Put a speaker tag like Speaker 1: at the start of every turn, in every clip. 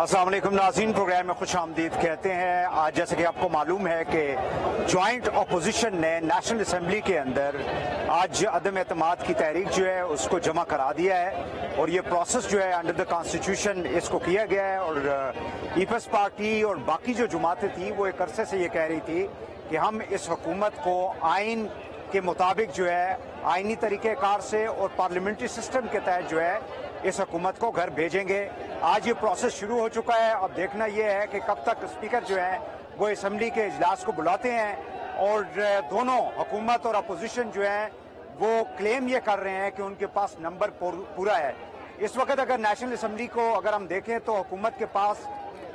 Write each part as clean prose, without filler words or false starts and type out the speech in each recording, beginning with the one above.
Speaker 1: अस्सलाम वालेकुम नाज़रीन, प्रोग्राम में खुश आमदीद कहते हैं। आज जैसे कि आपको मालूम है कि जॉइंट अपोजिशन ने नेशनल असम्बली के अंदर आज अदम एतमाद की तहरीक जो है उसको जमा करा दिया है और ये प्रोसेस जो है अंडर द कॉन्स्टिट्यूशन इसको किया गया है। और पीपल्स पार्टी और बाकी जो जमातें थी वो एक अरसे से ये कह रही थी कि हम इस हुकूमत को आइन के मुताबिक जो है आइनी तरीक़ेकार से और पार्लियामेंट्री सिस्टम के तहत जो है इस हुकूमत को घर भेजेंगे। आज ये प्रोसेस शुरू हो चुका है। अब देखना यह है कि कब तक स्पीकर जो है वो असम्बली के इजलास को बुलाते हैं और दोनों हुकूमत और अपोजिशन जो है वो क्लेम ये कर रहे हैं कि उनके पास नंबर पूरा है। इस वक्त अगर नेशनल असम्बली को अगर हम देखें तो हुकूमत के पास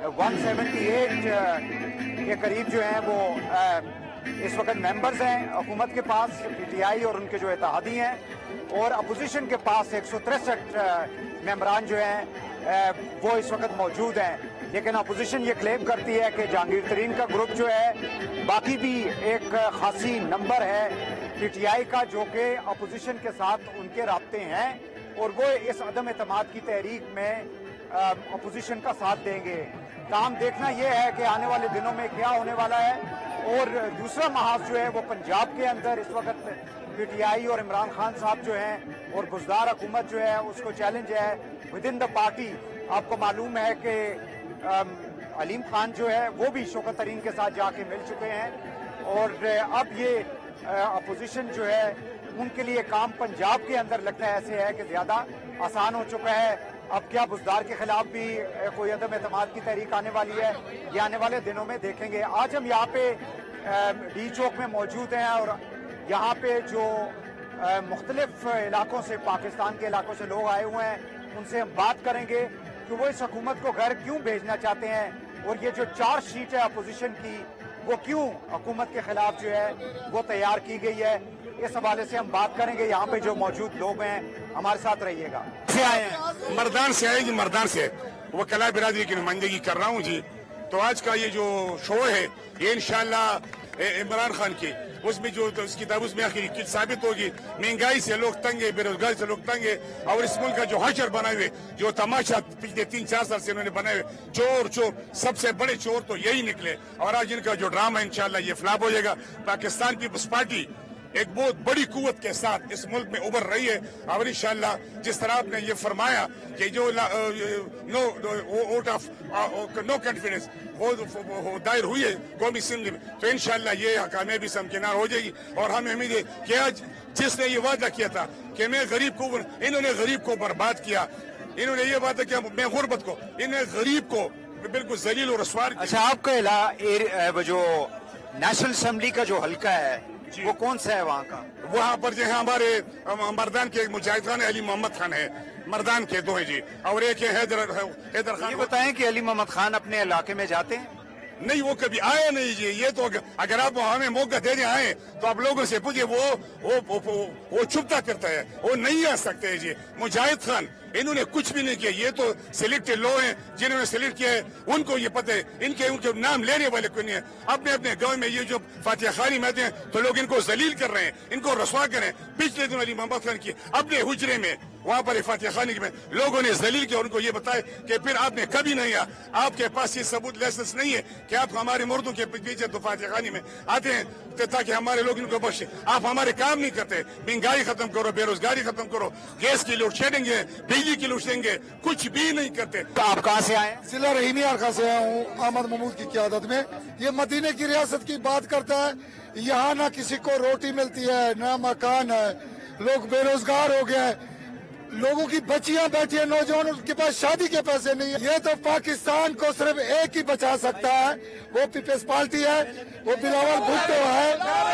Speaker 1: 178 के करीब जो है वो इस वक्त मेंबर्स हैं हुकूमत के पास, पीटीआई और उनके जो इत्तेहादी हैं, और अपोजिशन के पास 163 मेंबरान जो हैं वो इस वक्त मौजूद हैं। लेकिन अपोजिशन ये क्लेम करती है कि जहांगीर तरीन का ग्रुप जो है, बाकी भी एक खासी नंबर है पीटीआई का जो कि अपोजिशन के साथ उनके राब्ते हैं और वो इस अदम एतमाद की तहरीक में अपोजिशन का साथ देंगे। काम देखना यह है कि आने वाले दिनों में क्या होने वाला है। और दूसरा महाज जो है वो पंजाब के अंदर इस वक्त पीटीआई और इमरान खान साहब जो हैं और बुजदार हुकूमत जो है उसको चैलेंज है विद इन द पार्टी। आपको मालूम है कि अलीम खान जो है वो भी शौकत तरीन के साथ जाके मिल चुके हैं और अब ये अपोजिशन जो है उनके लिए काम पंजाब के अंदर लगता है ऐसे है कि ज़्यादा आसान हो चुका है। अब क्या बुजदार के खिलाफ भी कोई अदम एतमाद की तहरीक आने वाली है, ये आने वाले दिनों में देखेंगे। आज हम यहाँ पे डी चौक में मौजूद हैं और यहाँ पे जो मुख्तलिफ इलाकों से, पाकिस्तान के इलाकों से लोग आए हुए हैं, उनसे हम बात करेंगे कि वो इस हुकूमत को घर क्यों भेजना चाहते हैं और ये जो चार्ज शीट है अपोजिशन की वो क्यों हुकूमत के खिलाफ जो है वो तैयार की गई है। इस हवाले से हम बात करेंगे। यहाँ पे जो मौजूद लोग हैं हमारे साथ रहिएगा।
Speaker 2: से आए हैं? मर्दान से आए जी, मर्दान से वो कला बिरादरी की नुमाइंदगी कर रहा हूँ जी। तो आज का ये जो शो है ये इंशाल्लाह इमरान खान की उसमें जो तो उसकी ताबूस में आखिर साबित होगी। महंगाई से लोग तंग है, बेरोजगारी से लोग तंग है और इस मुल्क का जो हशर बनाए हुए जो तमाशा पिछले 3-4 साल से उन्होंने बनाए हुए चोर सबसे बड़े चोर तो यही निकले। और आज इनका जो ड्रामा इंशाल्लाह ये फ्लॉप हो जाएगा। पाकिस्तान पीपल्स पार्टी एक बहुत बड़ी कुव्वत के साथ इस मुल्क में उभर रही है और इंशाल्लाह जिस तरह आपने ये फरमाया कि जो no vote of no confidence वो दायर हुई है कौमी असेंबली में, तो इंशाल्लाह ये कामयाबी से हमकिनार हो जाएगी। और हमें उम्मीद है कि आज जिसने ये वादा किया था कि मैं गरीब को, इन्होंने गरीब को बर्बाद किया, इन्होंने ये वादा किया मैं गुर्बत को, इन्हें गरीब को बिल्कुल जलील और रसवार।
Speaker 1: अच्छा, आपका जो नेशनल असेंबली का जो हल्का है वो कौन सा है वहाँ का?
Speaker 2: वहाँ पर जो है हमारे मर्दान के मुजाहिद खान अली मोहम्मद खान है, मर्दान के दो है जी, और एक है हैदर खान।
Speaker 1: ये बताएं कि अली मोहम्मद खान अपने इलाके में जाते हैं?
Speaker 2: नहीं, वो कभी आए नहीं जी। ये तो अगर आप हमें मौका देने आए तो आप लोगों से पूछिए, वो चुपता करता है, वो नहीं आ सकते है जी। मुजाहिद खान इन्होंने कुछ भी नहीं किया, ये तो सिलेक्टेड लोग हैं जिन्होंने सिलेक्ट किया है, उनको ये पता है। उनके नाम लेने वाले कोई नहीं है। अपने अपने गांव में ये जो फातिहा खानी में आते हैं तो लोग इनको जलील कर रहे हैं, इनको रसवा कर रहे हैं। पिछले दिन अली मोहम्मद खान की अपने हुजरे में वहां पर फातिहा खानी में लोगों ने जलील किया, उनको ये बताया कि फिर आपने कभी नहीं आया, आपके पास ये सबूत लाइसेंस नहीं है कि आप हमारे मुर्दों के पीछे तो फातिहा खानी में आते हैं ताकि हमारे लोग इनको बख्शे। आप हमारे काम नहीं करते। महंगाई खत्म करो, बेरोजगारी खत्म करो, गैस की लोड शेडिंग है, बिजली की लोड शेडिंग है, कुछ भी नहीं करते।
Speaker 1: तो आप कहाँ से आए?
Speaker 3: जिला रहीमी अर्खा से आया हूँ अहमद महमूद की क़यादत में। ये मदीने की रियासत की बात करता है। यहाँ ना किसी को रोटी मिलती है, ना मकान है, लोग बेरोजगार हो गए हैं, लोगों की बच्चियां बैठी है, नौजवान, उनके पास शादी के पैसे नहीं है। ये तो पाकिस्तान को सिर्फ एक ही बचा सकता है, वो पीपल्स पार्टी है, वो बिलावल भुट्टो है।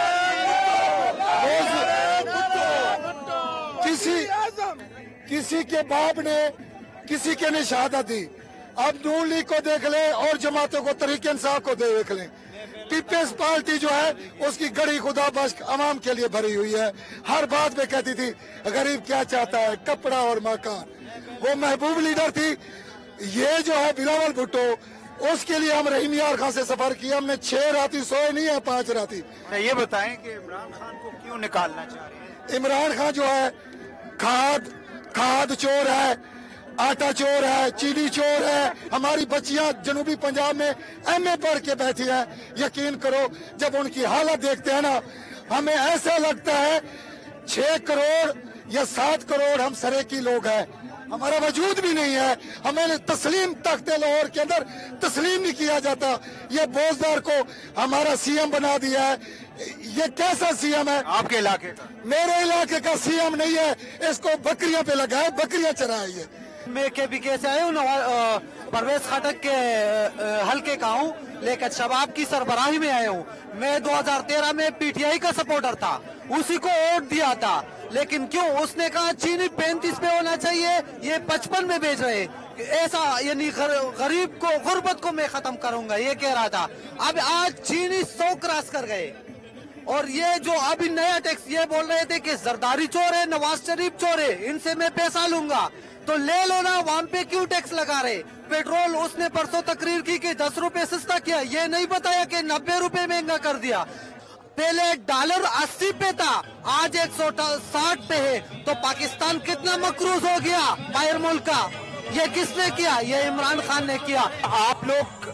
Speaker 3: किसी के बाप ने किसी के ने शहादत दी। अब नून लीग को देख ले और जमातों को, तहरीक इंसाफ को देख लें। पीपल्स पार्टी जो है उसकी गड़ी खुदा बख्श अवाम के लिए भरी हुई है। हर बात में कहती थी गरीब क्या चाहता है, कपड़ा और मकान। वो महबूब लीडर थी। ये जो है बिलावल भुट्टो, उसके लिए हम रहीमी अर्खा से सफर किया। हमने 6 राती सोए नहीं है, 5 राती।
Speaker 1: ये बताएं कि इमरान खान को क्यों निकालना चाह रहे हैं?
Speaker 3: इमरान खान जो है खाद चोर है, आटा चोर है, चीनी चोर है। हमारी बच्चियां जनूबी पंजाब में MA पढ़ के बैठी है। यकीन करो जब उनकी हालत देखते हैं ना, हमें ऐसा लगता है 6 करोड़ या 7 करोड़ हम सरेकी लोग हैं, हमारा वजूद भी नहीं है। हमें तस्लीम तख्ते लाहौर के अंदर तस्लीम नहीं किया जाता। ये बोझदार को हमारा CM बना दिया है। ये कैसा CM है?
Speaker 1: आपके इलाके का?
Speaker 3: मेरे इलाके का CM नहीं है, इसको बकरियां पे लगा है, बकरियां चराई।
Speaker 4: मैं KPK से आया हूँ, परवेज खटक के हल्के का हूँ, लेकिन शबाब की सरबराही में आया हूँ। मैं 2013 में PTI का सपोर्टर था, उसी को वोट दिया था, लेकिन क्यों उसने कहा चीनी 35 पे होना चाहिए, ये 55 में बेच रहे। ऐसा यानी गरीब को, गुर्बत को मैं खत्म करूंगा ये कह रहा था। अब आज चीनी 100 क्रॉस कर गए। और ये जो अभी नया टैक्स ये बोल रहे थे कि जरदारी चोर है, नवाज शरीफ चोर है, इनसे मैं पैसा लूंगा, तो ले लो ना, वहां पे क्यों टैक्स लगा रहे? पेट्रोल उसने परसों तकरीर की कि 10 रुपए सस्ता किया, ये नहीं बताया कि 90 रुपए महंगा कर दिया। पहले $80 पे था, आज 160 पे है। तो पाकिस्तान कितना मकरूज हो गया बाहर मुल्क का? ये किसने किया? ये इमरान खान ने किया।
Speaker 1: आप लोग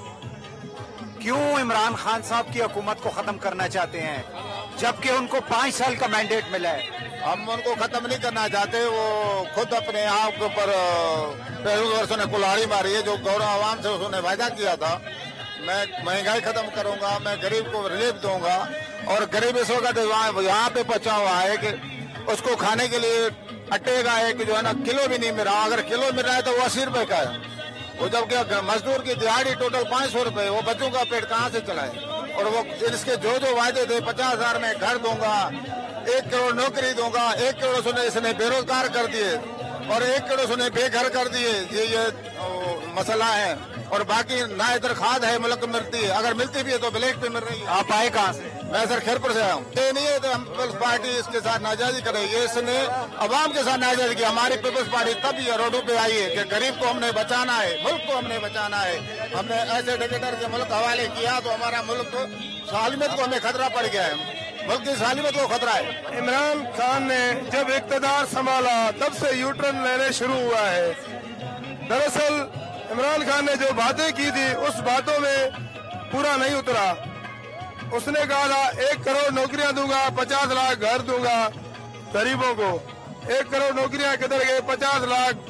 Speaker 1: क्यों इमरान खान साहब की हुकूमत को खत्म करना चाहते हैं, जबकि उनको 5 साल का मैंडेट मिला है?
Speaker 5: हम उनको खत्म नहीं करना चाहते, वो खुद अपने आप के ऊपर पहले वर्षों ने कुल्हाड़ी मारी है। जो गौरव आवाम से उसने वायदा किया था, मैं महंगाई खत्म करूंगा, मैं गरीब को रिलीफ दूंगा, और गरीब इस वक्त यहाँ पे पहुंचा हुआ है कि उसको खाने के लिए आटे का है कि जो है ना किलो भी नहीं मिल रहा। अगर किलो मिल रहा है तो वो 80 रुपए का है, वो जबकि मजदूर की दिहाड़ी टोटल 500 रुपए, वो बच्चों का पेट कहाँ से चलाए? और वो इसके जो वायदे थे 50,000 में घर दूंगा, 1 करोड़ नौकरी दूंगा, 1 करोड़ सुने इसने बेरोजगार कर दिए, और 1 करोड़ सुने बेघर कर दिए। ये मसला है। और बाकी ना इधर खाद है मुल्क में मिलती है, अगर मिलती भी है तो ब्लैक पे मिल रही है।
Speaker 1: आप आए कहाँ से?
Speaker 5: मैं सर खैरपुर से आया हूँ। ये नहीं है तो हम पीपल्स पार्टी इसके साथ नाजायजी करेगी, इसने अवाम के साथ नाजायजी की। हमारी पीपल्स पार्टी तब ये रोडों पे आई है कि गरीब को हमने बचाना है, मुल्क को हमने बचाना है। हमने ऐसे डिक्टेटर के मुल्क हवाले किया तो हमारा मुल्क सालिमत को हमें खतरा पड़ गया है, मुल्क की सालिमत को खतरा है।
Speaker 6: इमरान खान ने जब इक़्तिदार संभाला तब से यूटर्न लेने शुरू हुआ है। दरअसल इमरान खान ने जो बातें की थी उस बातों में पूरा नहीं उतरा। उसने कहा था 1 करोड़ नौकरियां दूंगा, 50 लाख घर दूंगा गरीबों को। 1 करोड़ नौकरियां किधर गए, 50 लाख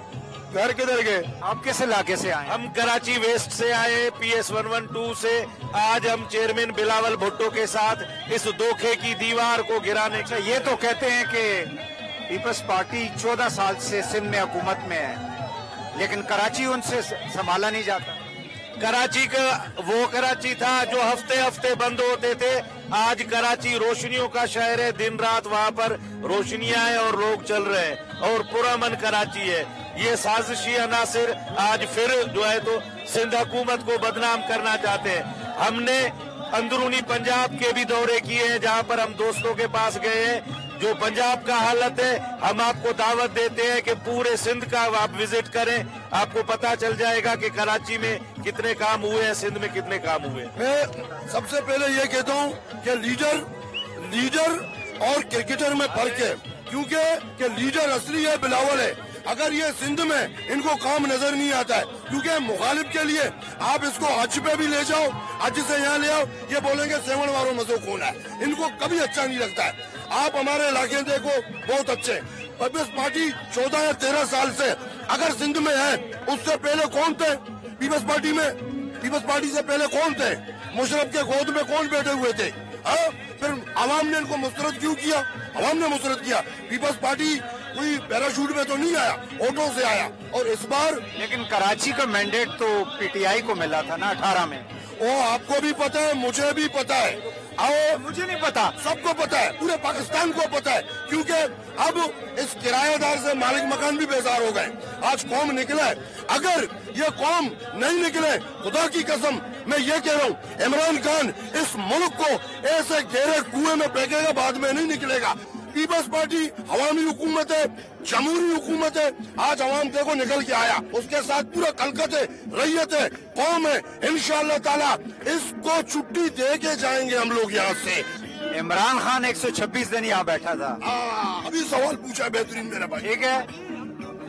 Speaker 6: घर किधर गए?
Speaker 1: आप किस इलाके से आए?
Speaker 7: हम कराची वेस्ट से आए, PS 112 से। आज हम चेयरमैन बिलावल भुट्टो के साथ इस धोखे की दीवार को गिराने के।
Speaker 1: ये तो कहते हैं कि पीपल्स पार्टी 14 साल से सिंध में हुकूमत में है, लेकिन कराची उनसे संभाला नहीं जाता।
Speaker 7: कराची का वो कराची था जो हफ्ते हफ्ते बंद होते थे। आज कराची रोशनियों का शहर है, दिन रात वहाँ पर रोशनियां हैं और लोग चल रहे हैं, और पुरअमन कराची है। ये साजिशी अनासिर आज फिर जो है तो सिंध हुकूमत को बदनाम करना चाहते हैं। हमने अंदरूनी पंजाब के भी दौरे किए हैं, जहाँ पर हम दोस्तों के पास गए हैं। जो पंजाब का हालत है, हम आपको दावत देते हैं कि पूरे सिंध का आप विजिट करें, आपको पता चल जाएगा कि कराची में कितने काम हुए हैं, सिंध में कितने काम हुए।
Speaker 6: मैं सबसे पहले ये कहता हूँ कि लीडर और क्रिकेटर में फर्क है, क्योंकि लीडर असली है बिलावल है। अगर ये सिंध में इनको काम नजर नहीं आता है, क्योंकि मुखालिफ के लिए आप इसको हज पे भी ले जाओ, हज से यहाँ ले आओ, ये बोलेंगे 7 वारों मजो कौन है। इनको कभी अच्छा नहीं लगता है। आप हमारे इलाके देखो, बहुत अच्छे। पीपल्स पार्टी 14 या 13 साल से अगर सिंध में है, उससे पहले कौन थे पीपल्स पार्टी में? पीपल्स पार्टी से पहले कौन थे? मुशर्रफ के गोद में कौन बैठे हुए थे? फिर आवाम ने इनको मुस्तरद क्यों किया? आवाम ने मुस्तरद किया। पीपल्स पार्टी कोई पैराशूट में तो नहीं आया, ऑटो से आया। और इस बार
Speaker 1: लेकिन कराची का मैंडेट तो PTI को मिला था ना 18 में।
Speaker 6: वो आपको भी पता है, मुझे भी पता है, और
Speaker 1: मुझे नहीं पता,
Speaker 6: सबको पता है, पूरे पाकिस्तान को पता है। क्योंकि अब इस किराएदार से मालिक मकान भी बेजार हो गए। आज कौम निकला है। अगर ये कौम नहीं निकले, खुदा की कसम मैं ये कह रहा हूँ, इमरान खान इस मुल्क को ऐसे गहरे कुएं में फेंकेगा, बाद में नहीं निकलेगा। पीपल्स पार्टी अवामी हुकूमत है, जमहूरी हुकूमत है। आज अवाम देखो निकल के आया, उसके साथ पूरा कलकत है, रैयत है, कौम है। इंशाअल्लाह ताला इसको छुट्टी दे के जाएंगे हम लोग यहाँ से।
Speaker 1: इमरान खान 126 दिन यहाँ बैठा था।
Speaker 6: अभी सवाल पूछा बेहतरीन मेरा भाई।
Speaker 1: ठीक है,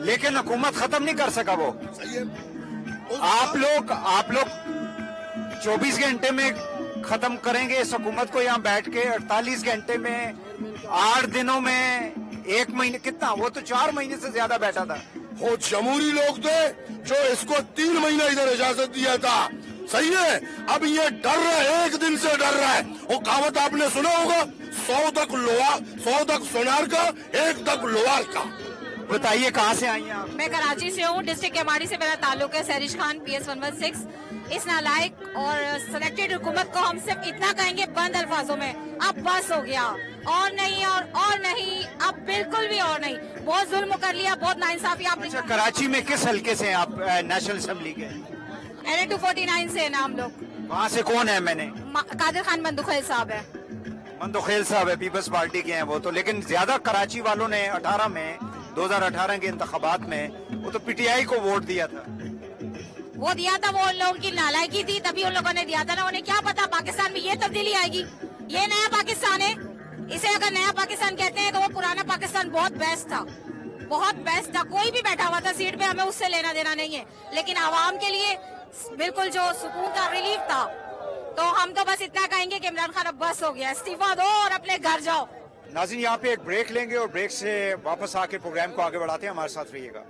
Speaker 1: लेकिन हुकूमत खत्म नहीं कर सका वो।
Speaker 6: सही है।
Speaker 1: आप लोग 24 घंटे में खत्म करेंगे इस हुकूमत को यहाँ बैठ के, 48 घंटे में, 8 दिनों में, 1 महीने, कितना? वो तो 4 महीने से ज्यादा बैठा था।
Speaker 6: वो जमहूरी लोग थे जो इसको 3 महीना इधर इजाजत दिया था। सही है। अब ये डर रहा है, 1 दिन से डर रहा है। वो कहावत आपने सुना होगा, 100 तक सोनार का, 1 तक लोहार का।
Speaker 1: बताइए कहाँ से आई हैं आप?
Speaker 8: मैं कराची से हूँ, डिस्ट्रिक्ट केमाड़ी से मेरा ताल्लुक है। सहरिश खान, PS 116। इस नालायक और सिलेक्टेड हुकूमत को हम सिर्फ इतना कहेंगे बंद अल्फाजों में, अब बस हो गया, और नहीं और नहीं, अब बिल्कुल भी और नहीं। बहुत जुल्म कर लिया, बहुत नाइंसाफी आपने।
Speaker 1: अच्छा, कराची में किस हल्के से हैं आप नेशनल असेंबली के?
Speaker 8: NA 249 से ना हम लोग।
Speaker 1: वहाँ से कौन है? मैंने
Speaker 8: कादिर खान मंदुखेल साहब है।
Speaker 1: मंदुखेल साहब है, पीपल्स पार्टी के हैं वो तो। लेकिन ज्यादा कराची वालों ने 2018 के इंतखाबात में वो तो PTI को वोट दिया था।
Speaker 8: वो दिया था, वो उन लोगों की नालायकी थी, तभी उन लोगों ने दिया था ना। उन्हें क्या पता पाकिस्तान में ये तब्दीली आएगी, ये नया पाकिस्तान है। इसे अगर नया पाकिस्तान कहते हैं तो वो पुराना पाकिस्तान बहुत बेस्ट था, बहुत बेस्ट था। कोई भी बैठा हुआ था सीट पे, हमें उससे लेना देना नहीं है, लेकिन आवाम के लिए बिल्कुल जो सुकून था, रिलीफ था। तो हम तो बस इतना कहेंगे कि इमरान खान अब बस हो गया, इस्तीफा दो और अपने घर जाओ।
Speaker 1: नाज़रीन, यहाँ पे एक ब्रेक लेंगे और ब्रेक से वापस आके प्रोग्राम को आगे बढ़ाते हैं। हमारे साथ रहिएगा।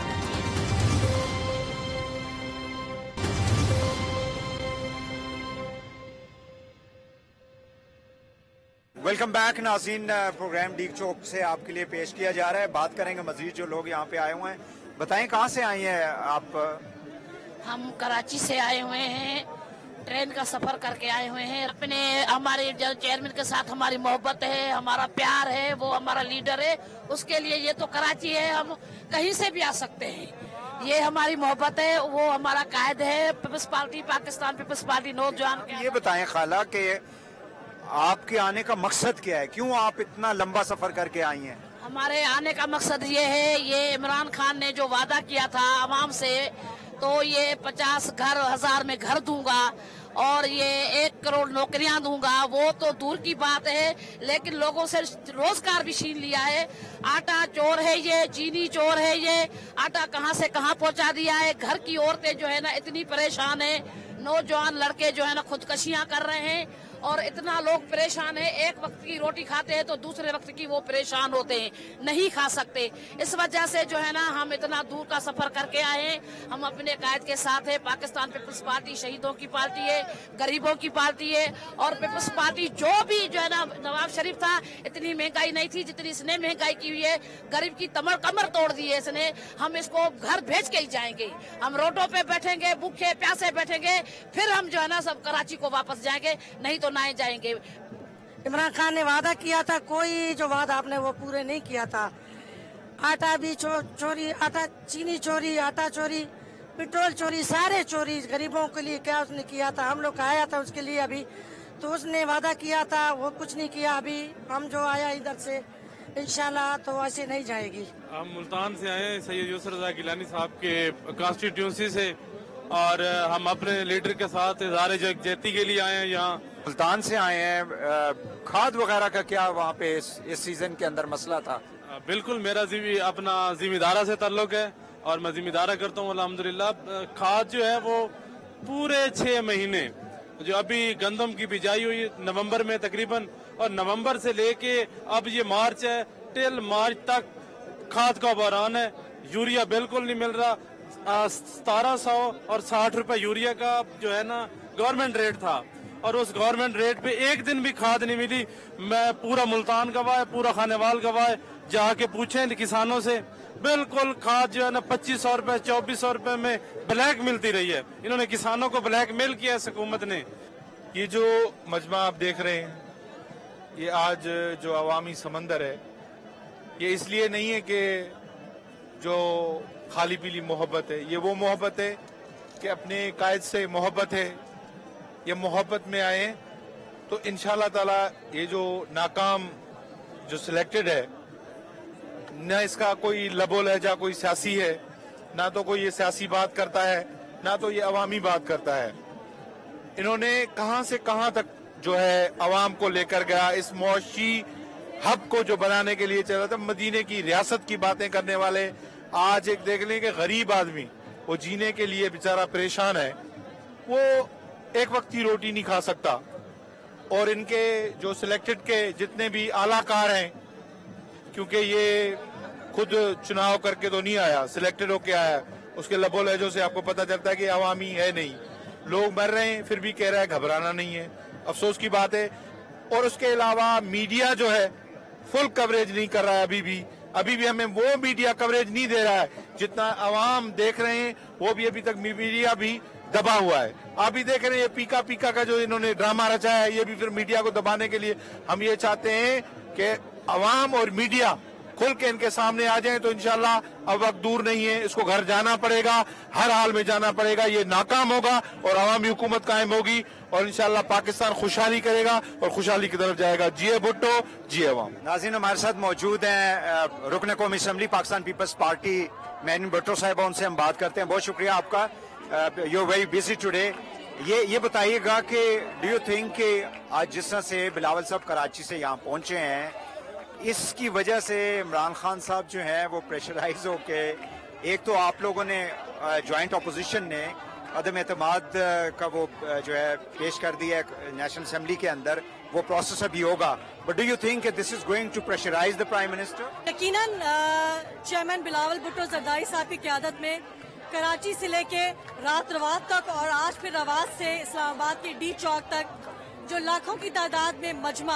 Speaker 1: वेलकम बैक नाज़रीन, प्रोग्राम डीग चौक से आपके लिए पेश किया जा रहा है। बात करेंगे मजीद जो लोग यहाँ पे आए हुए हैं। बताएं कहाँ से आई हैं आप?
Speaker 9: हम कराची से आए हुए हैं, ट्रेन का सफर करके आए हुए हैं। अपने हमारे चेयरमैन के साथ हमारी मोहब्बत है, हमारा प्यार है, वो हमारा लीडर है, उसके लिए ये तो कराची है, हम कहीं से भी आ सकते हैं। ये हमारी मोहब्बत है, वो हमारा कायद है। पीपल्स पार्टी, पाकिस्तान पीपल्स पार्टी नौजवान।
Speaker 1: ये बताएं खाला कि आपके आने का मकसद क्या है? क्यों आप इतना लंबा सफर करके आई हैं?
Speaker 9: हमारे आने का मकसद ये है, ये इमरान खान ने जो वादा किया था आवाम से, तो ये 50 घर 1000 में घर दूंगा और ये 1 करोड़ नौकरियां दूंगा, वो तो दूर की बात है, लेकिन लोगों से रोजगार भी छीन लिया है। आटा चोर है ये, चीनी चोर है ये, आटा कहां से कहां पहुंचा दिया है। घर की औरतें जो है ना इतनी परेशान है, नौजवान लड़के जो है ना खुदकशियां कर रहे हैं, और इतना लोग परेशान है। एक वक्त की रोटी खाते हैं तो दूसरे वक्त की वो परेशान होते हैं, नहीं खा सकते। इस वजह से जो है ना हम इतना दूर का सफर करके आए हैं। हम अपने कायद के साथ है। पाकिस्तान पीपल्स पार्टी शहीदों की पार्टी है, गरीबों की पार्टी है, और पीपल्स पार्टी जो भी जो है ना, नवाज शरीफ था, इतनी महंगाई नहीं थी जितनी इसने महंगाई की हुई है। गरीब की कमर तोड़ दी है इसने। हम इसको घर भेज के ही जाएंगे। हम रोडों पे बैठेंगे, भूखे प्यासे बैठेंगे, फिर हम जो है ना सब कराची को वापस जाएंगे, नहीं तो ना जाएंगे।
Speaker 10: इमरान खान ने वादा किया था, कोई जो वादा आपने वो पूरे नहीं किया था। आटा भी चोरी, आटा चीनी चोरी, आटा चोरी, पेट्रोल चोरी, सारे चोरी। गरीबों के लिए क्या उसने किया था? हम लोग आया था उसके लिए अभी, तो उसने वादा किया था, वो कुछ नहीं किया। अभी हम जो आया इधर से इंशाल्लाह तो ऐसे नहीं जाएगी।
Speaker 11: हम मुल्तान से आए हैं, सैयद यूसुफ रज़ा गिलानी साहब के कॉन्स्टिट्यूंसी से, और हम अपने लीडर के साथ इज़हार यकजहती के लिए आए हैं। यहाँ
Speaker 1: मुल्तान से आए हैं। खाद वगैरह का क्या वहाँ पे इस सीजन के अंदर मसला था?
Speaker 11: बिल्कुल, मेरा अपना जिम्मेदारा से ताल्लुक है और मैं जिम्मेदारा करता हूँ अल्हम्दुलिल्लाह। खाद जो है वो पूरे 6 महीने, जो अभी गंदम की बिजाई हुई नवंबर में तकरीबन, और नवंबर से लेके अब ये मार्च है, टिल मार्च तक खाद का बहरान है। यूरिया बिल्कुल नहीं मिल रहा। 1760 और 60 रुपए यूरिया का जो है ना गवर्नमेंट रेट था, और उस गवर्नमेंट रेट पे एक दिन भी खाद नहीं मिली। मैं पूरा मुल्तान गवाह है, पूरा खानेवाल गवाह है, जाके पूछें किसानों से, बिल्कुल खाद जो है ना 2500 रुपए 2400 रुपए में ब्लैक मिलती रही है। इन्होंने किसानों को ब्लैक मेल किया है हुकूमत ने।
Speaker 12: ये जो मजमा आप देख रहे हैं, ये आज जो अवामी समंदर है, ये इसलिए नहीं है कि जो खाली पीली मोहब्बत है, ये वो मोहब्बत है कि अपने कायद से मोहब्बत है। ये मोहब्बत में आए तो इंशाल्लाह ताला ये जो नाकाम जो सिलेक्टेड है, न इसका कोई लबो लहजा कोई सियासी है, ना तो कोई ये सियासी बात करता है, ना तो ये अवामी बात करता है। इन्होंने कहां से कहां तक जो है अवाम को लेकर गया, इस मुआशी हब को जो बनाने के लिए चला था। मदीने की रियासत की बातें करने वाले, आज एक देख लें कि गरीब आदमी वो जीने के लिए बेचारा परेशान है, वो एक वक्त की रोटी नहीं खा सकता। और इनके जो सिलेक्टेड के जितने भी आलाकार हैं, क्योंकि ये खुद चुनाव करके तो नहीं आया, सिलेक्टेड होके आया, उसके लबो लहजों से आपको पता चलता है कि अवामी है नहीं। लोग मर रहे हैं फिर भी कह रहा है घबराना नहीं है, अफसोस की बात है। और उसके अलावा मीडिया जो है फुल कवरेज नहीं कर रहा है, अभी भी हमें वो मीडिया कवरेज नहीं दे रहा है जितना अवाम देख रहे हैं। वो भी अभी तक मीडिया भी दबा हुआ है। आप भी देख रहे हैं ये पीका का जो इन्होंने ड्रामा रचा है, ये भी फिर मीडिया को दबाने के लिए। हम ये चाहते हैं कि अवाम और मीडिया खुल के इनके सामने आ जाए, तो इंशाल्लाह अब वक्त दूर नहीं है, इसको घर जाना पड़ेगा, हर हाल में जाना पड़ेगा। ये नाकाम होगा और अवामी हुकूमत कायम होगी और इंशाल्लाह पाकिस्तान खुशहाली करेगा और खुशहाली की तरफ जाएगा। जिए भुट्टो, जिए अवाम।
Speaker 1: नाज़रीन, हमारे साथ मौजूद हैं रुकन कौमी असम्बली पाकिस्तान पीपल्स पार्टी मैन भुट्टो साहिबा, उनसे हम बात करते हैं। बहुत शुक्रिया आपका, you are very busy today. ये बताइएगा कि डू यू थिंक कि आज जिस तरह से बिलावल साहब कराची से यहाँ पहुंचे हैं, इसकी वजह से इमरान खान साहब जो हैं वो प्रेशराइज होके, एक तो आप लोगों ने ज्वाइंट अपोजिशन ने अदम एतमाद का वो जो है पेश कर दिया है नेशनल असेंबली के अंदर, वो प्रोसेस अभी होगा, but do you think this is going to pressurise the prime minister?
Speaker 13: यकीनन चेयरमैन बिलावल भुट्टो जरदारी साहब की क़यादत में कराची से लेके रात रवात तक और आज फिर रवात से इस्लामाबाद के डी चौक तक जो लाखों की तादाद में मजमा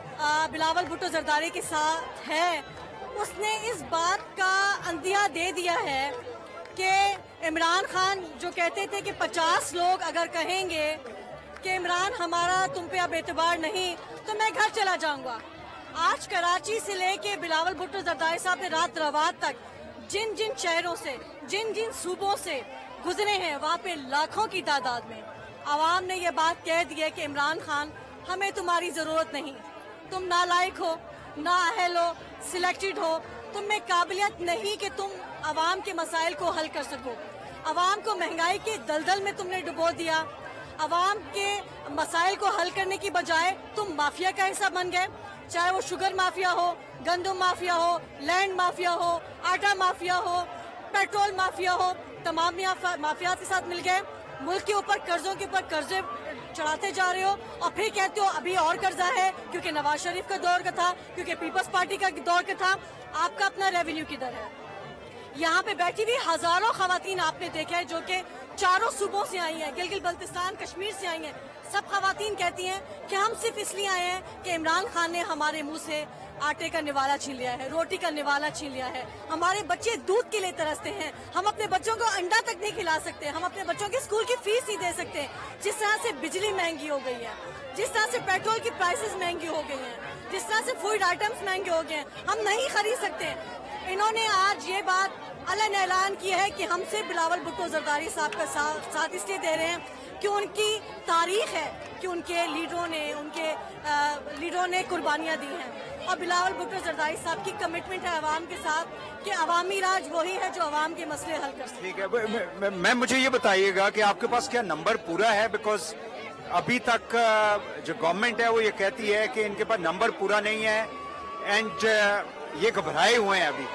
Speaker 13: बिलावल भुट्टो जरदारी के साथ है, उसने इस बात का अंदिया दे दिया है कि इमरान खान जो कहते थे कि 50 लोग अगर कहेंगे कि इमरान हमारा तुम पे अब एतबार नहीं तो मैं घर चला जाऊंगा। आज कराची से लेके बिलावल भुट्टो जरदारी साहब ने रात रवात तक जिन जिन शहरों से, जिन जिन सूबों से गुजरे हैं, वहाँ पे लाखों की तादाद में आवाम ने ये बात कह दी है कि इमरान खान हमें तुम्हारी जरूरत नहीं, तुम नालायक हो, नाअहल हो, सिलेक्टेड हो, तुम में काबिलियत नहीं कि तुम अवाम के मसाइल को हल कर सको। अवाम को महंगाई के दलदल में तुमने डुबो दिया। अवाम के मसाइल को हल करने की बजाय तुम माफिया का हिस्सा बन गए, चाहे वो शुगर माफिया हो, गंदम माफिया हो, लैंड माफिया हो, आटा माफिया हो, पेट्रोल माफिया हो, तमाम माफिया के साथ मिल गए। मुल्क के ऊपर कर्जों के ऊपर कर्जे चढ़ाते जा रहे हो और फिर कहते हो अभी और कर्जा है क्योंकि नवाज शरीफ का दौर का था, क्योंकि पीपल्स पार्टी का दौर का था। आपका अपना रेवेन्यू किधर है? यहाँ पे बैठी हुई हजारों खवातीन आपने देखा है जो कि चारों सूबों से आई हैं, गिलगित बल्तिस्तान कश्मीर से आई हैं। सब खवातीन कहती हैं कि हम सिर्फ इसलिए आए हैं कि इमरान खान ने हमारे मुंह से आटे का निवाला छीन लिया है, रोटी का निवाला छीन लिया है। हमारे बच्चे दूध के लिए तरसते हैं, हम अपने बच्चों को अंडा तक नहीं खिला सकते, हम अपने बच्चों की स्कूल की फीस नहीं दे सकते। जिस तरह से बिजली महंगी हो गई है, जिस तरह से पेट्रोल की प्राइसेस महंगी हो गई हैं, जिस तरह से फूड आइटम्स महंगे हो गए हैं, हम नहीं खरीद सकते। इन्होंने आज ये बात अलन ऐलान किया है कि हमसे बिलावल भुट्टो जरदारी साहब का साथ इसलिए दे रहे हैं कि उनकी तारीख है कि उनके लीडरों ने कुर्बानियां दी हैं और बिलावल भुट्टो जरदारी साहब की कमिटमेंट है अवाम के साथ कि अवामी राज वही है जो अवाम के मसले हल कर सके।
Speaker 1: ठीक है, मैं मुझे ये बताइएगा कि आपके पास क्या नंबर पूरा है? बिकॉज अभी तक जो गवर्नमेंट है वो ये कहती है कि इनके पास नंबर पूरा नहीं है एंड ये घबराए हुए हैं। अभी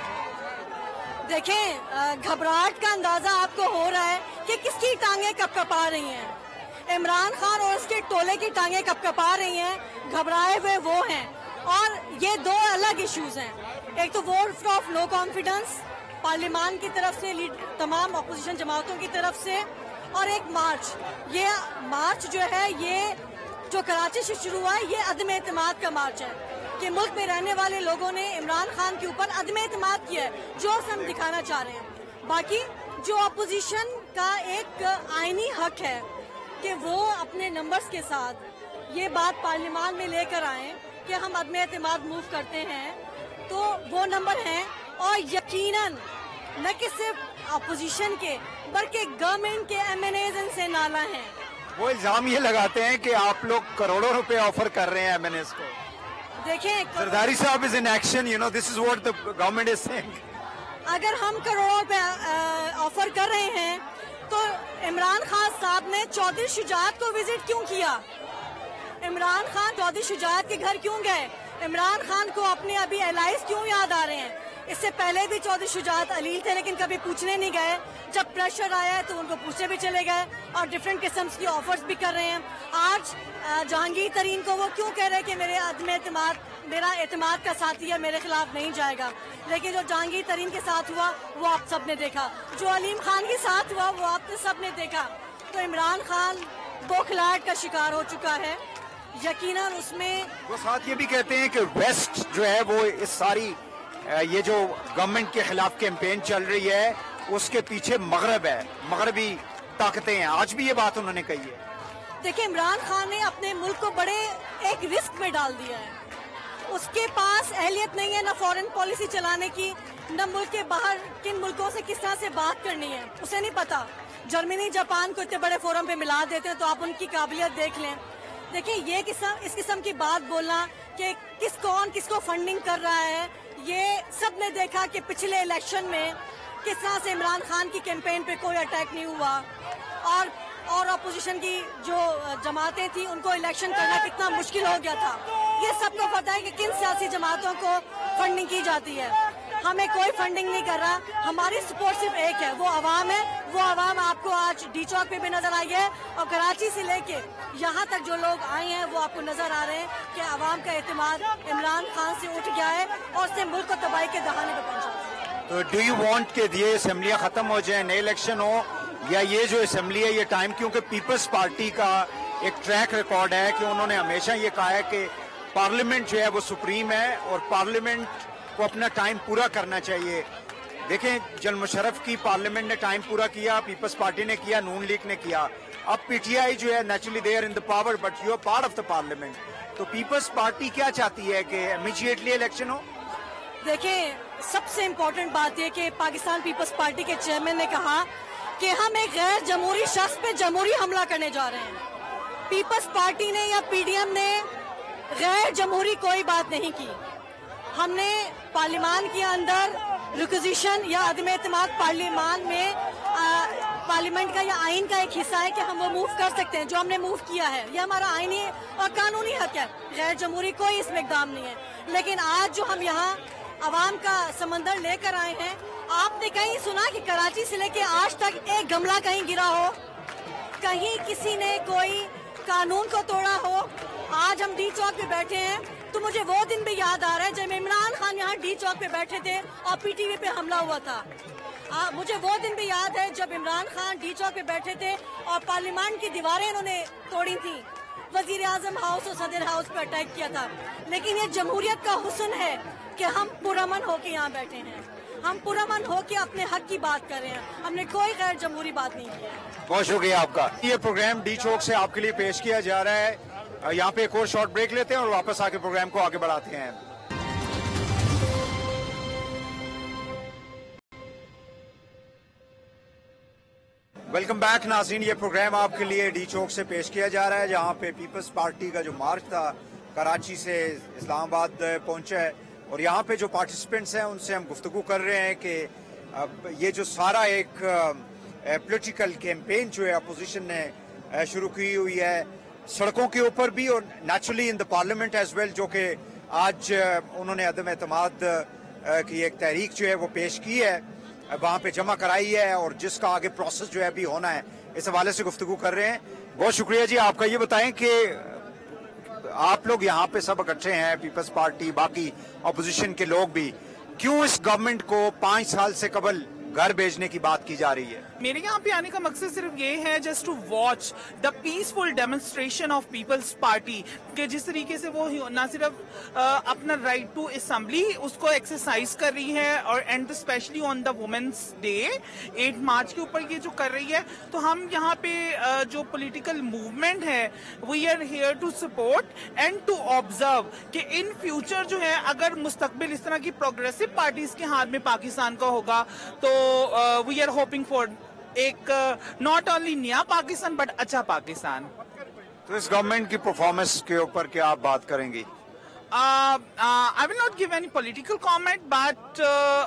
Speaker 13: देखें, घबराहट का अंदाजा आपको हो रहा है कि किसकी टांगे कपकपा रही हैं। इमरान खान और उसके टोले की टांगे कपकपा रही हैं, घबराए हुए वो हैं। और ये दो अलग इश्यूज हैं। एक तो vote of no confidence parliament की तरफ से, तमाम अपोजिशन जमातों की तरफ से, और एक मार्च। ये मार्च जो है, ये जो कराची से शुरू हुआ है, ये अदम एतमाद का मार्च है कि मुल्क में रहने वाले लोगों ने इमरान खान के ऊपर अदम एतमाद किया है, जो हम दिखाना चाह रहे हैं। बाकी जो अपोजिशन का एक आईनी हक है कि वो अपने नंबर्स के साथ ये बात पार्लियामान में लेकर आए कि हम अदम एतमाद मूव करते हैं, तो वो नंबर हैं। और यकीनन न कि सिर्फ अपोजिशन के बल्कि गवर्नमेंट के MNAs इनसे नाला हैं।
Speaker 1: वो इल्जाम ये लगाते हैं कि आप लोग करोड़ों रुपए ऑफर कर रहे हैं MNAs को।
Speaker 13: देखें,
Speaker 1: जरदारी साहब is in action, you know, this is what the government is saying.
Speaker 13: अगर हम करोड़ों रुपए ऑफर कर रहे हैं तो इमरान खान साहब ने चौधरी शुजात को विजिट क्यों किया? इमरान खान चौधरी शुजात के घर क्यों गए? इमरान खान को अपने अभी एलाइज क्यों याद आ रहे हैं? इससे पहले भी चौधरी शुजात अलील थे, लेकिन कभी पूछने नहीं गए। जब प्रेशर आया है तो उनको पूछने भी चले गए और डिफरेंट किस्म की ऑफर्स भी कर रहे हैं। आज जहांगीर तरीन को वो क्यों कह रहे हैं कि मेरा एतमाद का साथी है, मेरे खिलाफ नहीं जाएगा, लेकिन जो जहांगीर तरीन के साथ हुआ वो आप सबने देखा, जो अलीम खान के साथ हुआ वो आप सबने देखा। तो इमरान खान बौखलाहट का शिकार हो चुका है, यकीनन उसमें।
Speaker 1: वो साथ ये भी कहते हैं कि वेस्ट जो है वो इस सारी ये जो गवर्नमेंट के खिलाफ कैंपेन चल रही है उसके पीछे मगरब है, मगरबी ताकतें हैं। आज भी ये बात उन्होंने कही है।
Speaker 13: देखिए, इमरान खान ने अपने मुल्क को बड़े एक रिस्क में डाल दिया है। उसके पास अहलियत नहीं है ना फॉरेन पॉलिसी चलाने की, न मुल्क के बाहर किन मुल्कों से किस तरह से बात करनी है उसे नहीं पता। जर्मनी जापान को इतने बड़े फोरम पे मिला देते हैं तो आप उनकी काबिलियत देख लें। देखिए, ये इस किस्म की बात बोलना कि कौन किसको फंडिंग कर रहा है, ये सब ने देखा कि पिछले इलेक्शन में किस तरह से इमरान खान की कैंपेन पे कोई अटैक नहीं हुआ और अपोजिशन की जो जमातें थी उनको इलेक्शन करना कितना मुश्किल हो गया था। ये सबको पता है कि किन सियासी जमातों को फंडिंग की जाती है। हमें कोई फंडिंग नहीं कर रहा, हमारी सपोर्ट सिर्फ एक है, वो आवाम है। वो आवाम आपको आज डी चौक पे भी नजर आई है और कराची से लेके यहाँ तक जो लोग आए हैं वो आपको नजर आ रहे हैं कि आवाम का एतमाद इमरान खान से उठ गया है और उसने मुल्क को तबाही के दहाने पे पहुंचा।
Speaker 1: तो डू यू वांट के ये असेंबलियां खत्म हो जाए, नए इलेक्शन हो, या ये जो असेंबली है ये टाइम, क्योंकि पीपल्स पार्टी का एक ट्रैक रिकॉर्ड है कि उन्होंने हमेशा ये कहा है कि पार्लियामेंट जो है वो सुप्रीम है और पार्लियामेंट को अपना टाइम पूरा करना चाहिए। देखें, जनरल मुशर्रफ की पार्लियामेंट ने टाइम पूरा किया, पीपल्स पार्टी ने किया, नून लीग ने किया। अब पीटीआई जो है naturally they are in the power but you are part of the parliament. तो पीपल्स पार्टी क्या चाहती है कि इमीडिएटली इलेक्शन हो?
Speaker 13: देखिए, सबसे इम्पोर्टेंट बात यह कि पाकिस्तान पीपल्स पार्टी के चेयरमैन ने कहा कि हम एक गैर जमहूरी शख्स पे जमहूरी हमला करने जा रहे हैं। पीपल्स पार्टी ने या पीडीएम ने गैर जमहूरी कोई बात नहीं की। हमने पार्लियामान के अंदर रिक्विजिशन या अदम एतमाद पार्लियामान में पार्लियामेंट का या आइन का एक हिस्सा है कि हम वो मूव कर सकते हैं। जो हमने मूव किया है ये हमारा आइनी और कानूनी हक है, गैर जमहूरी कोई इसमें इक़दाम नहीं है। लेकिन आज जो हम यहाँ आवाम का समंदर लेकर आए हैं, आपने कहीं सुना कि कराची से लेके आज तक एक गमला कहीं गिरा हो, कहीं किसी ने कोई कानून को तोड़ा हो? आज हम डी चौक पे बैठे हैं तो मुझे वो दिन भी याद आ रहा है जब इमरान खान यहाँ डी चौक पे बैठे थे और पीटीवी पे हमला हुआ था। मुझे वो दिन भी याद है जब इमरान खान डी चौक पे बैठे थे और पार्लियामेंट की दीवारें इन्होंने तोड़ी थी, वजीर आजम हाउस और सदर हाउस पे अटैक किया था। लेकिन ये जमहूरियत का हुस्न है कि हम पुरअमन होके यहाँ बैठे हैं, हम पुरअमन होके अपने हक की बात कर रहे हैं, हमने कोई गैर जमहूरी बात नहीं की है।
Speaker 1: बहुत शुक्रिया आपका। ये प्रोग्राम डी चौक से आपके लिए पेश किया जा रहा है। यहाँ पे एक और शॉर्ट ब्रेक लेते हैं और वापस आके प्रोग्राम को आगे बढ़ाते हैं। वेलकम बैक नाज़रीन, ये प्रोग्राम आपके लिए डी चौक से पेश किया जा रहा है जहाँ पे पीपल्स पार्टी का जो मार्च था कराची से इस्लामाबाद पहुंचा है और यहाँ पे जो पार्टिसिपेंट्स हैं उनसे हम गुफ्तगू कर रहे हैं कि ये जो सारा एक पॉलिटिकल कैंपेन जो है अपोजिशन ने शुरू की हुई है सड़कों के ऊपर भी और naturally in the parliament as well, जो कि आज उन्होंने अदम एतमाद की एक तहरीक जो है वो पेश की है, वहाँ पे जमा कराई है और जिसका आगे प्रोसेस जो है अभी होना है, इस हवाले से गुफ्तगू कर रहे हैं। बहुत शुक्रिया जी आपका। ये बताएं कि आप लोग यहाँ पे सब इकट्ठे हैं, पीपल्स पार्टी, बाकी अपोजिशन के लोग भी, क्यों इस गवर्नमेंट को 5 साल से कबल घर भेजने की बात की जा रही है?
Speaker 14: मेरे यहाँ पे आने का मकसद सिर्फ ये है just to watch the peaceful demonstration of Peoples Party, कि जिस तरीके से वो ना सिर्फ अपना राइट टू असेंबली उसको एक्सरसाइज कर रही है और and specially on the women's day 8 March के ऊपर ये जो कर रही है, तो हम यहाँ पे जो पॉलिटिकल मूवमेंट है we are here to support and to observe कि इन फ्यूचर जो है अगर मुस्तकबिल इस तरह की प्रोग्रेसिव पार्टीज के हाथ में पाकिस्तान का होगा तो वी आर होपिंग फॉर एक नॉट ओनली नया पाकिस्तान बट अच्छा पाकिस्तान।
Speaker 1: तो इस गवर्नमेंट की परफॉर्मेंस के ऊपर क्या आप बात करेंगी?
Speaker 14: I will not give any political comment but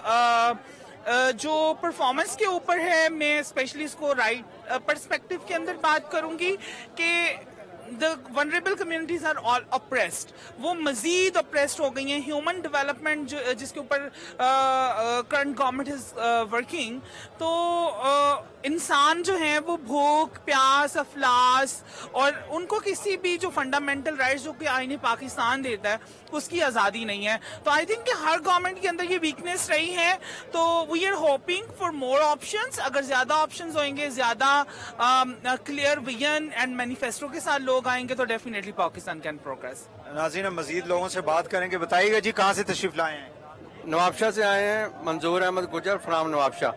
Speaker 14: जो परफॉर्मेंस के ऊपर है मैं स्पेशली इसको राइट पर्सपेक्टिव के अंदर बात करूंगी कि the vulnerable communities are all oppressed. वो मजीद oppressed हो गई हैं. Human development जिसके ऊपर current government is working, तो इंसान जो हैं वो भूख, प्यास, अफलास और उनको किसी भी जो फंडामेंटल राइट्स जो कि आईन पाकिस्तान देता है उसकी आज़ादी नहीं है. तो आई थिंक कि हर गवर्नमेंट के अंदर ये वीकनेस रही है. तो we are hoping for more options. अगर ज्यादा ऑप्शंस होंगे, ज्यादा क्लियर विजन एंड मैनिफेस्टो के साथ लोग आएंगे तो डेफिनेटली पाकिस्तान कैन प्रोग्रेस.
Speaker 1: नाज़रीन, मजीद लोगों से बात करेंगे. बताइएगा जी, कहाँ से तशरीफ लाए हैं?
Speaker 15: नवाबशाह से आए हैं. मंजूर अहमद गुजर फ्राम नवाबशाह.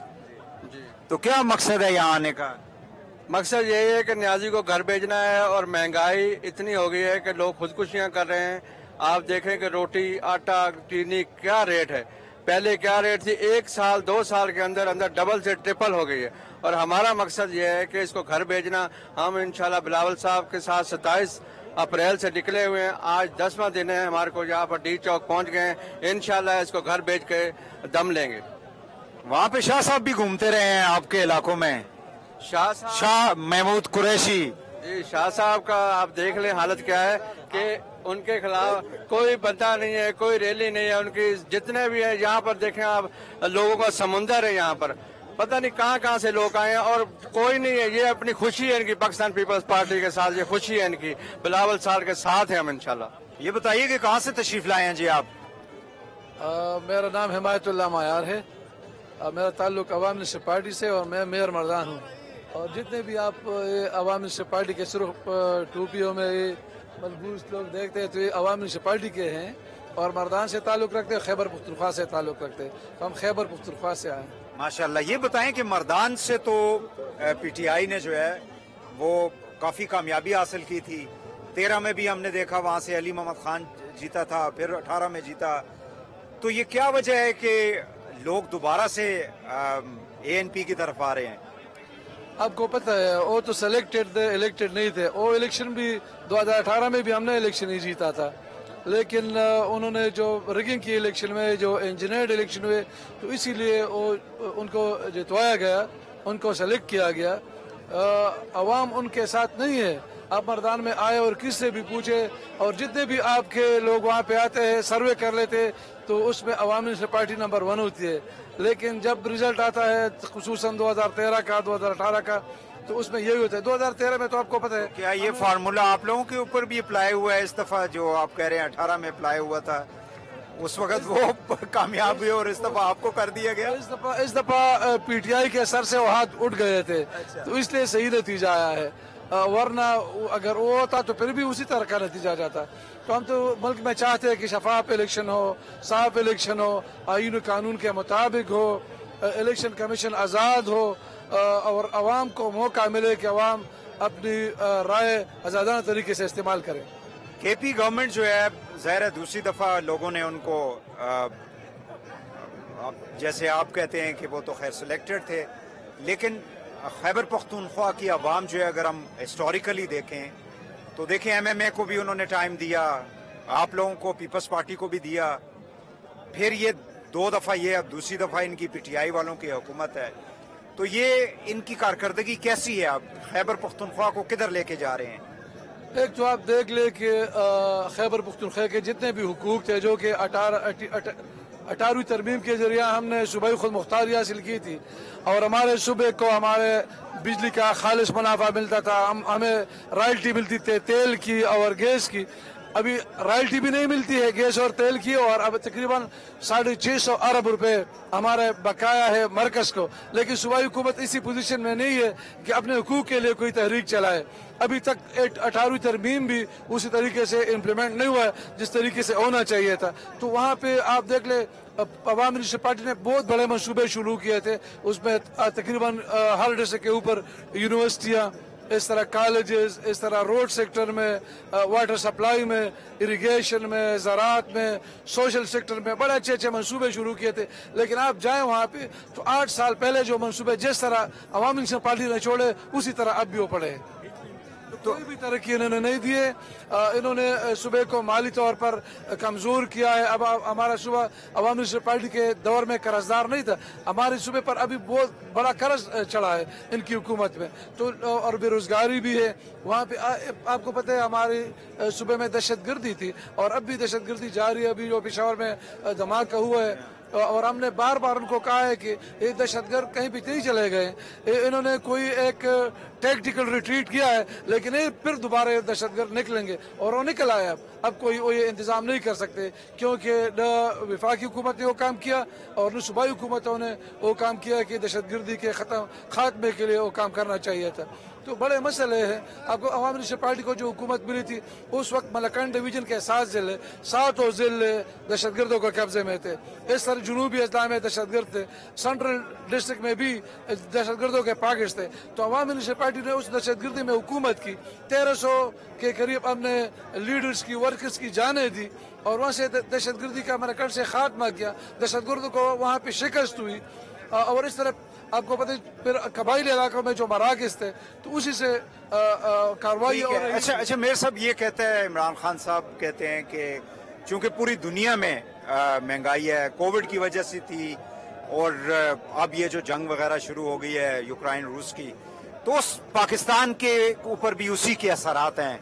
Speaker 1: तो क्या मकसद है यहाँ आने का?
Speaker 15: मकसद यही है कि न्याजी को घर भेजना है और महंगाई इतनी हो गई है कि लोग खुदकुशियां कर रहे हैं. आप देखें कि रोटी, आटा, चीनी क्या रेट है. पहले क्या रेट थी, 1 साल 2 साल के अंदर अंदर डबल से ट्रिपल हो गई है. और हमारा मकसद ये है कि इसको घर भेजना. हम इंशाल्लाह बिलावल साहब के साथ 27 अप्रैल से निकले हुए हैं. आज 10वां दिन है हमारे को यहाँ पर डी चौक पहुँच गए हैं. इंशाल्लाह इसको घर भेज के दम लेंगे.
Speaker 1: वहाँ पे शाह साहब भी घूमते रहे हैं आपके इलाकों में. शाह महमूद कुरैशी
Speaker 15: जी, शाह साहब का आप देख लें हालत क्या है कि उनके खिलाफ कोई बंदा नहीं है, कोई रैली नहीं है. उनकी जितने भी है यहाँ पर देखें आप, लोगों का समुंदर है यहाँ पर. पता नहीं कहाँ कहाँ से लोग आए हैं और कोई नहीं है. ये अपनी खुशी है इनकी, पाकिस्तान पीपल्स पार्टी के साथ ये खुशी है इनकी. बिलावल साहब के साथ है हम इंशाल्लाह.
Speaker 1: ये बताइए कि कहाँ से तशरीफ लाए हैं जी आप?
Speaker 16: मेरा नाम हिमायतुल्लाह मायार है. मेरा ताल्लुक अवामी नेशनल पार्टी से और मैं मेयर मर्दान हूँ. और जितने भी आप अवामी नेशनल पार्टी के सुर्ख टोपियों में मलबूस लोग देखते हैं तो ये अवामी नेशनल पार्टी के हैं और मर्दान से ताल्लुक रखते हैं, खैबर पुख्तनख्वा से ताल्लुक रखते हैं. तो हम खैबर पुख्तनख्वा से आए.
Speaker 1: माशाल्लाह. ये बताएं कि मर्दान से तो पीटीआई ने जो है वो काफी कामयाबी हासिल की थी. 13 में भी हमने देखा वहां से अली मोहम्मद खान जीता था, फिर 18 में जीता. तो ये क्या वजह है कि लोग दोबारा से एएनपी की तरफ आ रहे हैं?
Speaker 16: आपको पता है वो तो सिलेक्टेड थे, इलेक्टेड नहीं थे. वो इलेक्शन भी 2018 में भी हमने इलेक्शन ही जीता था, लेकिन उन्होंने जो रिगिंग की इलेक्शन में जो इंजीनियर्ड इलेक्शन हुए तो इसीलिए वो उनको जितवाया गया, उनको सेलेक्ट किया गया. अवाम उनके साथ नहीं है. आप मर्दान में आए और किससे भी पूछे और जितने भी आपके लोग वहाँ पे आते हैं सर्वे कर लेते तो उसमें अवामी नेशनल पार्टी नंबर 1 होती है. लेकिन जब रिजल्ट आता है खुसूसन 2013 का, 2018 का, तो उसमें यही होता है. 2013 में तो आपको पता है.
Speaker 1: क्या ये फार्मूला आप लोगों के ऊपर भी अप्लाई हुआ है इस दफा? जो आप कह रहे हैं 18 में अप्लाई हुआ था, उस वक्त वो कामयाब हुए और इस दफा आपको कर दिया गया?
Speaker 16: इस दफा पीटीआई के सर से वो हाथ उठ गए थे तो इसलिए सही नतीजा आया है. वरना अगर वो होता तो फिर भी उसी तरह का नतीजा जाता. तो हम तो मुल्क में चाहते हैं कि शफाफ इलेक्शन हो, साफ इलेक्शन हो, आईन कानून के मुताबिक हो, इलेक्शन कमीशन आज़ाद हो और अवाम को मौका मिले कि अवाम अपनी राय आज़ादाना तरीके से इस्तेमाल करें.
Speaker 1: केपी गवर्नमेंट जो है ज़ाहिर है दूसरी दफा लोगों ने उनको जैसे आप कहते हैं कि वो तो खैर सिलेक्टेड थे, लेकिन खैबर पख्तूनख्वा की आवाम जो है अगर हम हिस्टोरिकली देखें तो देखें एमएमए को भी उन्होंने टाइम दिया, आप लोगों को पीपल्स पार्टी को भी दिया, फिर ये 2 दफा ये अब दूसरी दफा इनकी पीटीआई वालों की हुकूमत है. तो ये इनकी कारकर्दगी कैसी है? आप खैबर पख्तूनख्वा को किधर लेके जा रहे हैं?
Speaker 16: एक तो आप देख ले कि खैबर पख्तूनख्वा के जितने भी हुकूक थे जो कि 18वीं तरमीम के जरिए हमने सूबाई खुद मुख्तारी हासिल की थी और हमारे सूबे को हमारे बिजली का खालिश मुनाफा मिलता था, हमें रॉयल्टी मिलती थी तेल की और गैस की. अभी रॉयल्टी भी नहीं मिलती है गैस और तेल की और अब तकरीबन 650 अरब रुपए हमारे बकाया है मरकज को. लेकिन सूबाई हुकूमत इसी पोजीशन में नहीं है कि अपने हुकूक के लिए कोई तहरीक चलाए. अभी तक 18वीं तरमीम भी उसी तरीके से इम्प्लीमेंट नहीं हुआ है जिस तरीके से होना चाहिए था. तो वहाँ पे आप देख ले अवामी नेशनल पार्टी ने बहुत बड़े मंसूबे शुरू किए थे. उसमें तकरीबन हर डिस्ट्रिक्ट के ऊपर यूनिवर्सिटियाँ, इस तरह कॉलेजेस, इस तरह रोड सेक्टर में, वाटर सप्लाई में, इरिगेशन में, ज़राअत में, सोशल सेक्टर में बड़े अच्छे अच्छे मंसूबे शुरू किए थे. लेकिन आप जाएं वहाँ पे तो 8 साल पहले जो मंसूबे जिस तरह अवामी नेशनल पार्टी ने छोड़े उसी तरह अब भी वो पड़े हैं. तो कोई भी तरक्की इन्होंने नहीं दी है। इन्होंने सूबे को माली तौर पर कमजोर किया है। अब हमारा सूबा अवामी नेशनल पार्टी के दौर में कर्जदार नहीं था, हमारे सूबे पर अभी बहुत बड़ा कर्ज चढ़ा है इनकी हुकूमत में। तो और बेरोजगारी भी है वहाँ पे। आपको पता है हमारे सूबे में दहशतगर्दी थी और अब भी दहशतगर्दी जारी है। अभी जो पेशावर में धमाका हुआ है और हमने बार बार उनको कहा है कि ये दहशतगर्द कहीं भी नहीं चले गए। इन्होंने कोई एक टैक्टिकल रिट्रीट किया है, लेकिन ये फिर दोबारा दहशतगर्द निकलेंगे और वो निकल आए। अब कोई वो ये इंतजाम नहीं कर सकते, क्योंकि न वफाकी हुकूमत ने वो काम किया और न सूबाई हुकूमतों ने वो काम किया कि दहशतगर्दी के खात्मे के लिए वो काम करना चाहिए था। तो बड़े मसले हैं। आपको अवामी नेशनल पार्टी को जो हुकूमत मिली थी उस वक्त मलकन डिवीजन के 7 जिले 7 जिले दहशतगर्दों के कब्जे में थे। इस तरह जनूबी अजला में दहशतगर्द थे, सेंट्रल डिस्ट्रिक्ट में भी दहशतगर्दों के पाकिस थे। तो अवामी नेशनल पार्टी ने उस दहशतगर्दी में हुकूमत की। 1300 के करीब हमने लीडर्स की, वर्कर्स की जानें दी और वहाँ से दहशतगर्दी का मलकन से खात्मा किया। दहशतगर्दों को वहाँ पे शिकस्त हुई और इस तरह आपको पता है फिर कबाइली इलाकों में जो मराकज थे तो उसी से कार्रवाई।
Speaker 1: अच्छा मेयर साहब ये कहते हैं, इमरान खान साहब कहते हैं कि चूंकि पूरी दुनिया में महंगाई है, कोविड की वजह से थी और अब ये जो जंग वगैरह शुरू हो गई है यूक्रेन रूस की, तो पाकिस्तान के ऊपर भी उसी के असरात हैं।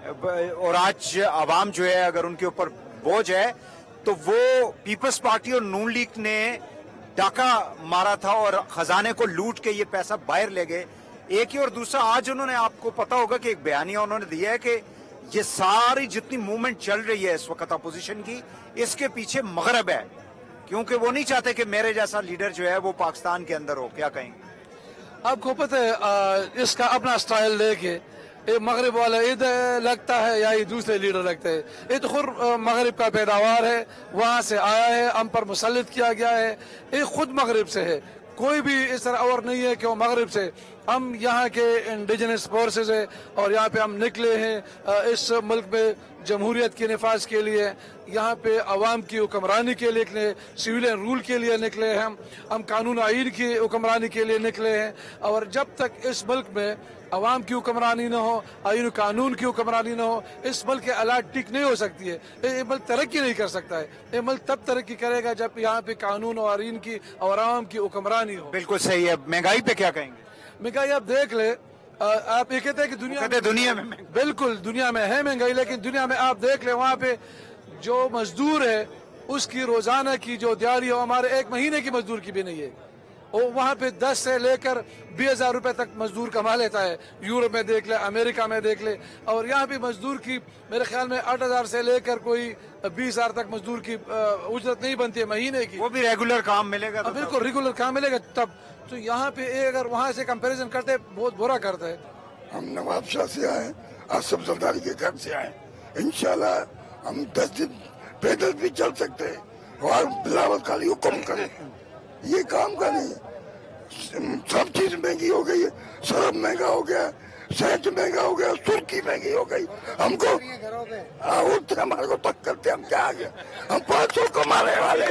Speaker 1: और आज आवाम जो है अगर उनके ऊपर बोझ है तो वो पीपल्स पार्टी और नून लीग ने डाका मारा था और खजाने को लूट के ये पैसा बाहर ले गए। एक ही और दूसरा आज उन्होंने, आपको पता होगा कि एक बयानिया उन्होंने दिया है कि ये सारी जितनी मूवमेंट चल रही है इस वक्त अपोजिशन की, इसके पीछे मगरब है, क्योंकि वो नहीं चाहते कि मेरे जैसा लीडर जो है वो पाकिस्तान के अंदर हो। क्या कहेंगे?
Speaker 16: आपको पता है इसका अपना स्टाइल लेके मगरब वाला इधर लगता है या ये दूसरे लीडर लगते हैं। ये तो खुद मगरब का पैदावार है, वहाँ से आया है, हम पर मुसल्लत किया गया है। ये खुद मगरब से है, कोई भी इस तरह और नहीं है कि वो मगरब से। हम यहाँ के इंडिजिनस फोर्सेस है और यहाँ पे हम निकले हैं इस मुल्क में जमहूरियत के नफाज के लिए, यहाँ पे अवाम की हुक्मरानी के लिए निकले, सिविलियन रूल के लिए निकले हैं, हम कानून आइन की हुक्मरानी के लिए निकले हैं। और जब तक इस मुल्क में अवाम की हुक्मरानी न हो, आइन कानून की हुक्मरानी न हो, इस मुल्क के हालात ठीक नहीं हो सकती है। ये मुल्क तरक्की नहीं कर सकता है। ये मुल्क तब तरक्की करेगा जब यहाँ पे कानून और आइन की और आवाम की हुक्मरानी हो।
Speaker 1: बिल्कुल सही है। महंगाई पे क्या कहेंगे?
Speaker 16: महंगाई आप देख ले, आप ये कहते हैं कि दुनिया में बिल्कुल दुनिया में है महंगाई, लेकिन दुनिया में आप देख ले वहाँ पे जो मजदूर है उसकी रोजाना की जो दिहाड़ी है हमारे 1 महीने की मजदूर की भी नहीं है। वो वहाँ पे 10 से लेकर 20,000 रुपए तक मजदूर कमा लेता है। यूरोप में देख ले, अमेरिका में देख ले, और यहाँ पे मजदूर की मेरे ख्याल में 8,000 से लेकर कोई 20,000 तक मजदूर की उजरत नहीं बनती है महीने की।
Speaker 1: वो भी रेगुलर काम मिलेगा तो
Speaker 16: बिल्कुल रेगुलर काम मिलेगा तब। तो यहाँ पे अगर वहाँ से कंपैरिजन करते बहुत बुरा करता है।
Speaker 3: हम नवाब शाह से आए, आसफ जरदारी के घर से आए। इंशाल्लाह हम 10 दिन पैदल भी चल सकते हैं और बिलावल खाली हुक्म करें। ये काम का नहीं, सब चीज महंगी हो गई है, शराब महंगा हो गया, शहद महंगा हो गया, सुर्खी महंगी हो गई। हमको उठते हमारे को तक करते, हम क्या आ गए, हम 500 कमाने वाले।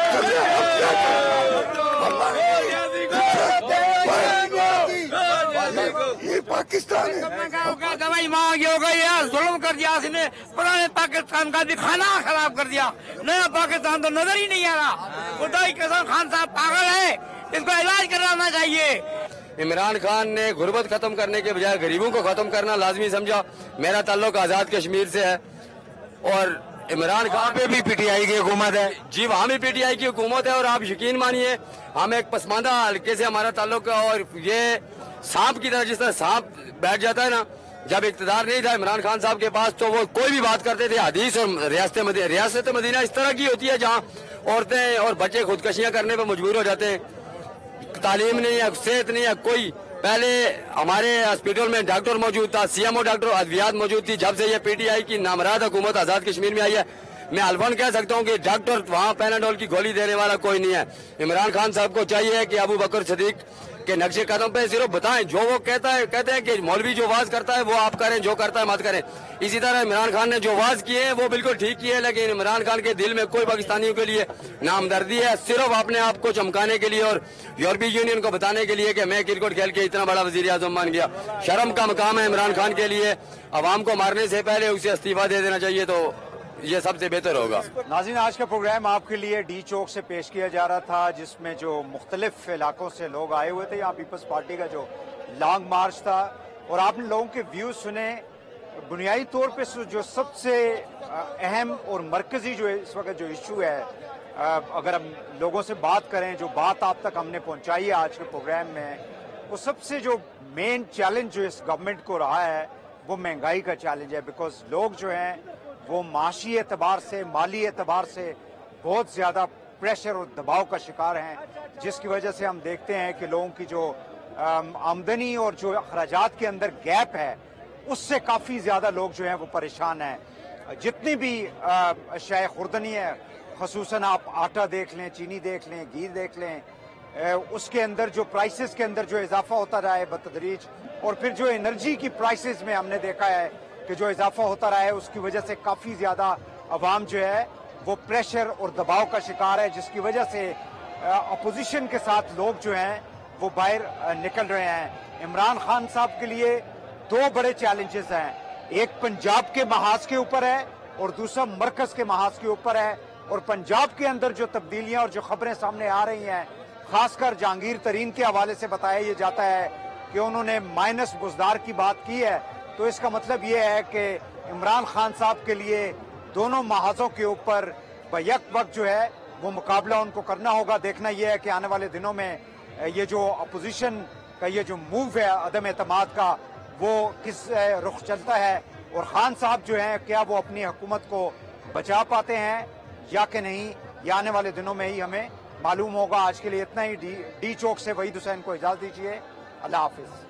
Speaker 3: ये पाकिस्तान है।
Speaker 17: दवाई महंगी हो गई है, जुल्म कर दिया इसने, पुराने पाकिस्तान का भी खाना खराब कर दिया। नया पाकिस्तान तो नजर ही नहीं आ रहा। खुदाई कसम खान साहब पागल है, इसको इलाज कराना चाहिए।
Speaker 18: इमरान खान ने गुर्बत खत्म करने के बजाय गरीबों को खत्म करना लाजमी समझा। मेरा ताल्लुक आजाद कश्मीर से है और इमरान खान पे भी पीटीआई की हुकूमत है। जी वहाँ भी पीटीआई की हुकूमत है और आप यकीन मानिए हम एक पसमानदा हल्के से हमारा ताल्लुक है और ये सांप की तरह, जिस तरह सांप बैठ जाता है ना, जब इक़्तिदार नहीं था इमरान खान साहब के पास तो वो कोई भी बात करते थे। हदीस और रियासत मदीना इस तरह की होती है जहाँ औरतें और बच्चे खुदकशियां करने पर मजबूर हो जाते हैं। तालीम नहीं है, सेहत नहीं है कोई। पहले हमारे हॉस्पिटल में डॉक्टर मौजूद था, सीएमओ डॉक्टर अद्वियात मौजूद थी। जब से ये पीटीआई की नामराद हुकूमत आजाद कश्मीर में आई है, मैं अलवन कह सकता हूँ कि डॉक्टर वहाँ पैनाडोल की गोली देने वाला कोई नहीं है। इमरान खान साहब को चाहिए कि अबू बकर सिद्दीक के नक्शे कदम पे सिर्फ बताएं, जो वो कहते हैं कि मौलवी जो वाज करता है वो आप करें, जो करता है मत करें। इसी तरह इमरान खान ने जो वाज किए हैं वो बिल्कुल ठीक किए, लेकिन इमरान खान के दिल में कोई पाकिस्तानियों के लिए नामदर्दी है, सिर्फ अपने आप को चमकाने के लिए और यूरोपीय यूनियन को बताने के लिए कि मैं क्रिकेट खेल के इतना बड़ा वजीर आजम बन गया। शर्म का मकाम है इमरान खान के लिए। अवाम को मारने से पहले उसे इस्तीफा दे देना चाहिए, तो ये सबसे बेहतर होगा।
Speaker 1: नाज़रीन, आज का प्रोग्राम आपके लिए डी चौक से पेश किया जा रहा था, जिसमें जो मुख्तलिफ इलाकों से लोग आए हुए थे। यहाँ पीपल्स पार्टी का जो लॉन्ग मार्च था और आपने लोगों के व्यूज सुने। बुनियादी तौर पे जो सबसे अहम और मरकजी जो इस वक्त जो इशू है, अगर हम लोगों से बात करें, जो बात आप तक हमने पहुंचाई है आज के प्रोग्राम में, वो सबसे जो मेन चैलेंज जो इस गवर्नमेंट को रहा है वो महंगाई का चैलेंज है। बिकॉज लोग जो हैं वो माशी एतबार से, माली एतबार से बहुत ज़्यादा प्रेशर और दबाव का शिकार हैं, जिसकी वजह से हम देखते हैं कि लोगों की जो आमदनी और जो अखराजात के अंदर गैप है उससे काफ़ी ज़्यादा लोग जो हैं वो परेशान हैं। जितनी भी अशिया खुर्दनी है, खसूसन आप आटा देख लें, चीनी देख लें, घी देख लें, उसके अंदर जो प्राइसेस के अंदर जो इजाफा होता रहा है बतदरीज, और फिर जो एनर्जी की प्राइसेस में हमने देखा है कि जो इजाफा होता रहा है, उसकी वजह से काफ़ी ज़्यादा अवाम जो है वो प्रेशर और दबाव का शिकार है, जिसकी वजह से अपोजिशन के साथ लोग जो हैं वो बाहर निकल रहे हैं। इमरान खान साहब के लिए दो बड़े चैलेंजेस हैं, एक पंजाब के महाज के ऊपर है और दूसरा मरकज के महाज के ऊपर है। और पंजाब के अंदर जो तब्दीलियां और जो खबरें सामने आ रही हैं, खासकर जहांगीर तरीन के हवाले से बताया ये जाता है कि उन्होंने माइनस बुजदार की बात की है, तो इसका मतलब ये है कि इमरान खान साहब के लिए दोनों महाजों के ऊपर बैक वक्त जो है वो मुकाबला उनको करना होगा। देखना यह है कि आने वाले दिनों में ये जो अपोजिशन का ये जो मूव है अदम एतमाद का, वो किस रुख चलता है और खान साहब जो हैं क्या वो अपनी हुकूमत को बचा पाते हैं या कि नहीं, ये आने वाले दिनों में ही हमें मालूम होगा। आज के लिए इतना ही। डी चौक से वहीद हुसैन को इजाजत दीजिए। अल्लाह हाफिज।